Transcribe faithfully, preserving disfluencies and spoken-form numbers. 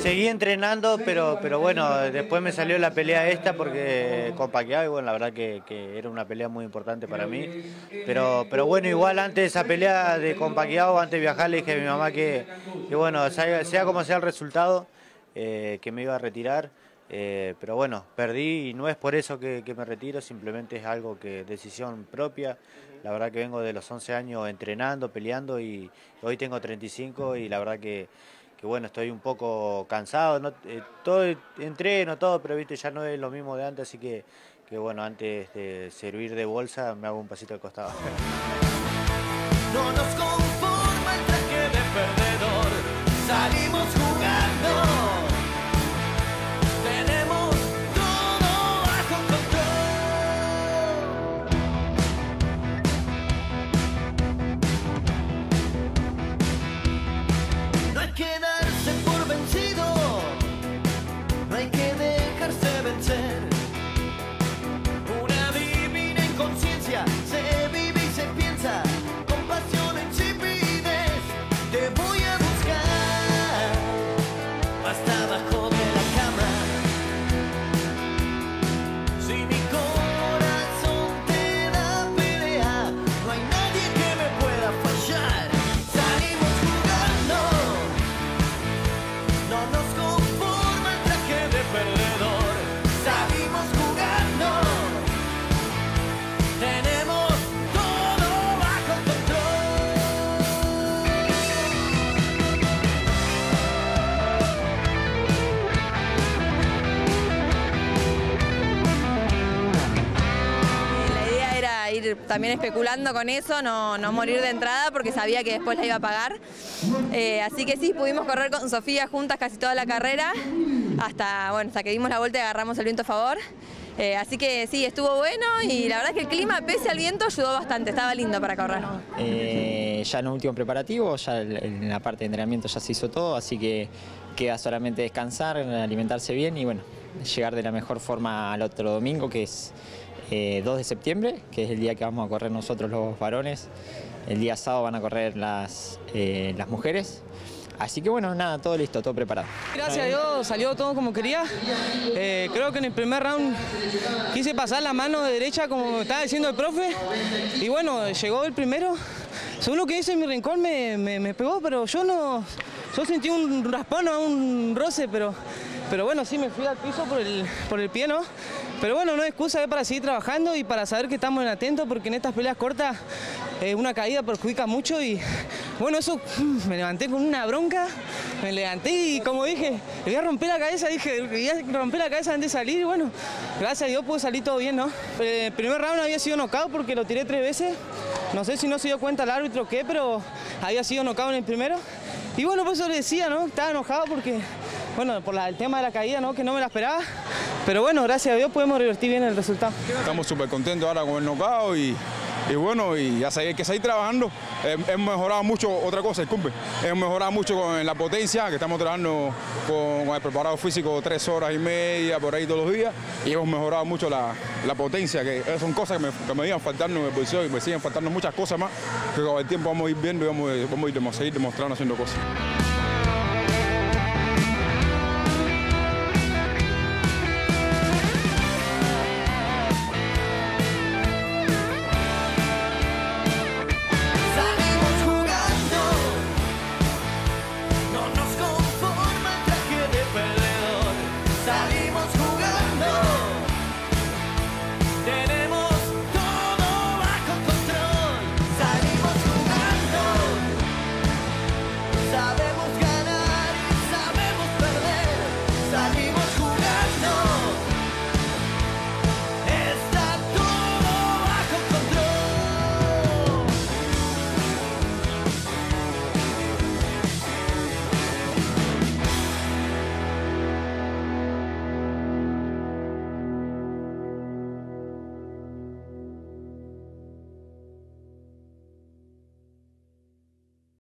seguí entrenando, pero, pero bueno, después me salió la pelea esta porque con Pacquiao, y bueno, la verdad que, que era una pelea muy importante para mí. Pero, pero bueno, igual antes de esa pelea de con Pacquiao, antes de viajar, le dije a mi mamá que, que bueno, sea, sea como sea el resultado, eh, que me iba a retirar. Eh, pero bueno, perdí y no es por eso que, que me retiro, simplemente es algo que decisión propia. La verdad que vengo de los once años entrenando, peleando y hoy tengo treinta y cinco y la verdad que, que bueno, estoy un poco cansado. No, eh, todo entreno, todo, pero viste, ya no es lo mismo de antes, así que, que bueno, antes de servir de bolsa me hago un pasito al costado. No nos conforma el traje de perdedor, salimos jugando. También especulando con eso, no, no morir de entrada porque sabía que después la iba a pagar. Eh, así que sí, pudimos correr con Sofía juntas casi toda la carrera, hasta, bueno, hasta que dimos la vuelta y agarramos el viento a favor. Eh, así que sí, estuvo bueno y la verdad es que el clima, pese al viento, ayudó bastante, estaba lindo para correr. Eh, ya en el último preparativo, ya en la parte de entrenamiento ya se hizo todo, así que queda solamente descansar, alimentarse bien y bueno, llegar de la mejor forma al otro domingo, que es Eh, dos de septiembre, que es el día que vamos a correr nosotros los varones. El día sábado van a correr las, eh, las mujeres. Así que bueno, nada, todo listo, todo preparado. Gracias a Dios salió todo como quería. Eh, creo que en el primer round quise pasar la mano de derecha como estaba diciendo el profe. Y bueno, llegó el primero. Según lo que hice en mi rincón me, me, me pegó, pero yo no... Yo sentí un raspón, un roce, pero... Pero bueno, sí me fui al piso por el, por el pie, ¿no? Pero bueno, no hay excusa, es para seguir trabajando y para saber que estamos en atento, porque en estas peleas cortas eh, una caída perjudica mucho y bueno, eso me levanté con una bronca, me levanté y como dije, le voy a romper la cabeza, dije, le voy a romper la cabeza antes de salir y bueno, gracias a Dios pudo salir todo bien, ¿no? El primer round había sido knockout porque lo tiré tres veces, no sé si no se dio cuenta el árbitro o qué, pero había sido knockout en el primero y bueno, por eso le decía, ¿no? Estaba enojado porque... Bueno, por la, el tema de la caída, ¿no? Que no me la esperaba, pero bueno, gracias a Dios podemos revertir bien el resultado. Estamos súper contentos ahora con el knockout y, y bueno, y ya hay que seguir trabajando. Hemos mejorado mucho, otra cosa, disculpe, hemos mejorado mucho con la potencia, que estamos trabajando con, con el preparado físico tres horas y media, por ahí todos los días, y hemos mejorado mucho la, la potencia, que son cosas que me, que me iban faltando en el posición y me siguen faltando muchas cosas más, que con el tiempo vamos a ir viendo y vamos, vamos a ir a seguir demostrando haciendo cosas.